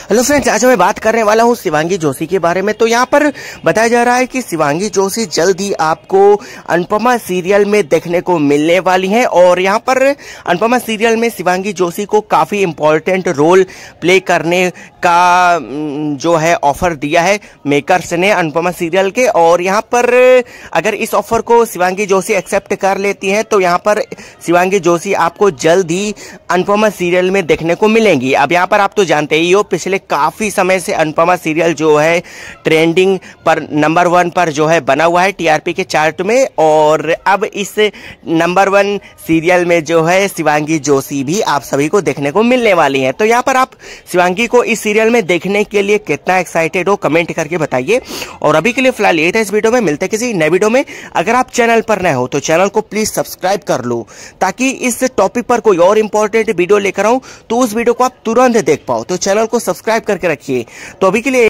Hello friends, आज मैं बात करने वाला हूं शिवांगी जोशी के बारे में। तो यहाँ पर बताया जा रहा है कि शिवांगी जोशी जल्द ही आपको अनुपमा सीरियल में देखने को मिलने वाली हैं और यहाँ पर अनुपमा सीरियल में शिवांगी जोशी को काफी इम्पोर्टेंट रोल प्ले करने का जो है ऑफर दिया है मेकर्स ने अनुपमा सीरियल के। और यहाँ पर अगर इस ऑफर को शिवांगी जोशी एक्सेप्ट कर लेती हैं तो यहाँ पर शिवांगी जोशी आपको जल्द ही अनुपमा सीरियल में देखने को मिलेंगी। अब यहाँ पर आप तो जानते ही हो, पिछले काफी समय से अनुपमा सीरियल जो है ट्रेंडिंग पर नंबर 1 पर जो है बना हुआ है टीआरपी के चार्ट में। और अब इस नंबर 1 सीरियल में जो है शिवांगी जोशी भी आप सभी को देखने को मिलने वाली हैं। तो यहाँ पर आप शिवांगी को इस सीरियल में देखने के लिए कितना एक्साइटेड हो कमेंट करके बताइए। और अभी के लिए फिलहाल ये था इस वीडियो में, मिलते किसी नए वीडियो में। अगर आप चैनल पर नए हो तो चैनल को प्लीज सब्सक्राइब कर लो ताकि इस टॉपिक पर कोई और इंपॉर्टेंट वीडियो लेकर आऊं तो उस वीडियो को आप तुरंत देख पाओ। तो चैनल को सब्सक्राइब करके रखिए। तो अभी के लिए